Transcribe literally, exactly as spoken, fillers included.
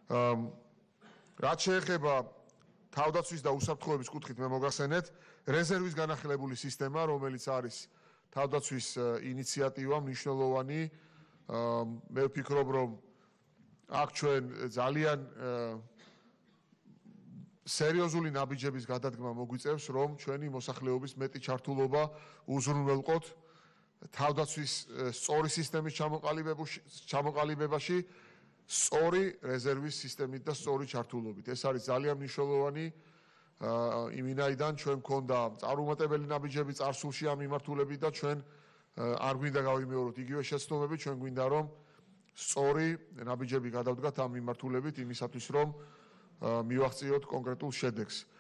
რაც შეეხება თავდაცვის და უსაფრთხოების კუთხით მე მოგახსენეთ რეზერვის განახილებული სისტემა, რომელიც არის თავდაცვის ინიციატივა მნიშვნელოვანი. მე ვფიქრობ, რომ აქ ჩვენ ძალიან სერიოზული ნაბიჯების გადადგმა მოგვიწევს, რომ ჩვენი მოსახლეობის მეტი ჩართულობა უზრუნველყოთ თავდაცვის სწორი სისტემის ჩამოყალიბებაში, სწორი რეზერვის სისტემით და სწორი ჩართულობით. ეს არის ძალიან მნიშვნელოვანი იმენაიდან ჩვენ მქონდა წარუმატებელი ნაბიჯები წარსულში ამ მიმართულებით და ჩვენ არ გვინდა გავიმეოროთ იგივე შეცდომები, ჩვენ გვინდა რომ სწორი ნაბიჯები გადავდგათ ამ მიმართულებით იმისათვის რომ მივახციოთ კონკრეტულ შედეგს.